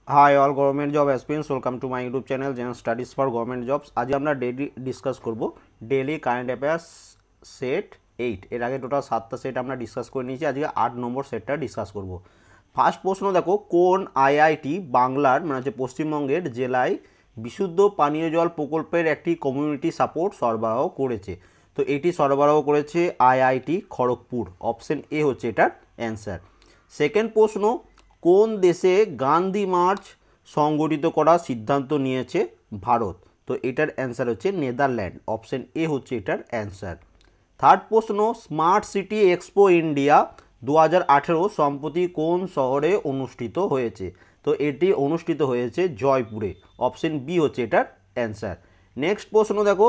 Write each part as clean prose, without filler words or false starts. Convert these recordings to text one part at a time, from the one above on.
High all government job aspirants welcome to my YouTube channel gen studies for government jobs. आज আমরা daily discuss করব daily current affairs set 8 এর আগে total 7টা set আমরা discuss করে নিয়েছি। আজকে 8 নম্বর সেটটা ডিসকাস করব। ফার্স্ট প্রশ্ন দেখো, কোন আইআইটি বাংলার মানে হচ্ছে পশ্চিমবঙ্গের জেলায় বিশুদ্ধ পানীয় জল প্রকল্পের একটি কমিউনিটি সাপোর্ট সরবরাহ করেছে? তো এটি সরবরাহ করেছে আইআইটি খড়গপুর। অপশন এ হচ্ছে এটার অ্যান্সার। সেকেন্ড প্রশ্ন, কোন দেশে গান্ধী মার্চ সংগঠিত করার সিদ্ধান্ত নিয়েছে ভারত? তো এটার অ্যান্সার হচ্ছে নেদারল্যান্ড। অপশন এ হচ্ছে এটার অ্যান্সার। থার্ড প্রশ্ন, স্মার্ট সিটি এক্সপো ইন্ডিয়া 2018 সম্প্রতি কোন শহরে অনুষ্ঠিত হয়েছে? তো এটি অনুষ্ঠিত হয়েছে জয়পুরে। অপশন বি হচ্ছে এটার অ্যান্সার। নেক্সট প্রশ্ন দেখো,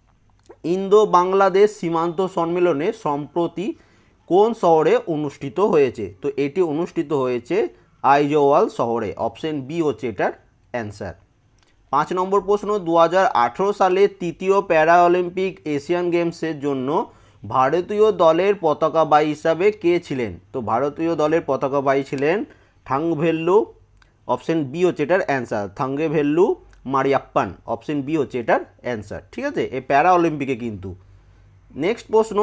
ইন্দো বাংলাদেশ সীমান্ত সম্মেলনে সম্প্রতি কোন শহরে অনুষ্ঠিত হয়েছে? তো এটি অনুষ্ঠিত হয়েছে আইজওয়াল শহরে। অপশন বি হচ্ছে এটার অ্যান্সার। 5 নম্বর প্রশ্ন, 2018 সালে তৃতীয় প্যারা অলিম্পিক এশিয়ান গেমসের জন্য ভারতীয় দলের পতাকাবাহী হিসাবে কে ছিলেন? তো ভারতীয় দলের পতাকাবাহী ছিলেন থাঙ্গভেল্লু। অপশন বি হচ্ছে এটার answer, Thangavelu Mariyappan. Option B হচ্ছে এটার অ্যান্সার। ঠিক আছে, এই প্যারা অলিম্পিকে কিন্তু। নেক্সট প্রশ্ন,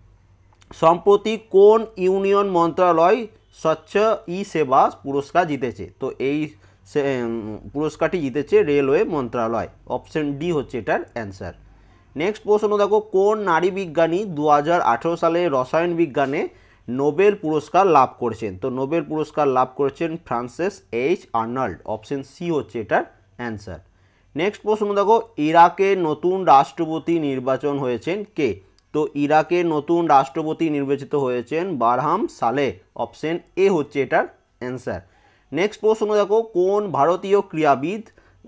সম্প্রতি কোন ইউনিয়ন মন্ত্রণালয় স্বচ্ছ ই সেবা পুরস্কার জিতেছে? তো এই পুরস্কারটি জিতেছে রেলওয়ে মন্ত্রণালয়। অপশন ডি হচ্ছে এটার অ্যান্সার। নেক্সট প্রশ্ন দেখো, কোন নারী বিজ্ঞানী 2018 সালে রসায়ন বিজ্ঞানে নোবেল পুরস্কার লাভ করেছেন? তো নোবেল পুরস্কার লাভ করেছেন Frances H Arnold. Option C হচ্ছে এটার অ্যান্সার। নেক্সট প্রশ্ন দেখো, ইরাকের নতুন রাষ্ট্রপতি নির্বাচন হয়েছেন কে? তো ইরাকের নতুন রাষ্ট্রপতি নির্বাচিত হয়েছেন বারহাম সালেহ। অপশন এ হচ্ছে এটার অ্যান্সার। নেক্সট প্রশ্ন দেখো, কোন ভারতীয় ক্রীড়াবিদ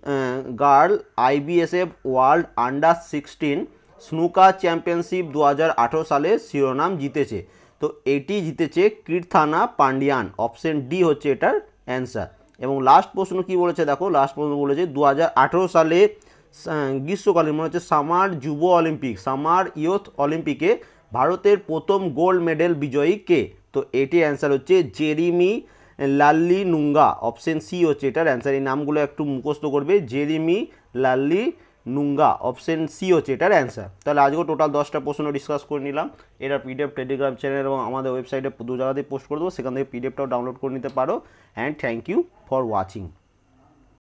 girl IBSF World Under 16 snooker championship 2018 সালে শিরোনাম জিতেছে? তো এটি জিতেছে কীর্তানা পান্ডিয়ান। অপশন ডি হচ্ছে এটার অ্যান্সার। এবং লাস্ট প্রশ্ন কি বলেছে দেখো, লাস্ট প্রশ্ন বলেছে 2018 সালে গ্রীষ্মকালীন মনে হচ্ছে সামার যুব অলিম্পিক, সামার ইয়ুথ অলিম্পিকে ভারতের প্রথম গোল্ড মেডেল বিজয়ী কে? তো এটি অ্যান্সার হচ্ছে Jeremy Lalrinnunga. Option C হচ্ছে এটার অ্যান্সার। এই নামগুলো একটু মুখস্থ করবে, Jeremy Lalrinnunga. Option C হচ্ছে এটার অ্যান্সার। তাহলে আজকে টোটাল 10টা প্রশ্ন ডিসকাস করে নিলাম। এটা পিডিএফ টেলিগ্রাম চ্যানেল এবং আমাদের ওয়েবসাইটে 2 জায়গাতেই পোস্ট করে দেবো, সেখান থেকে পিডিএফটাও ডাউনলোড করে নিতে পারো। And thank you for watching.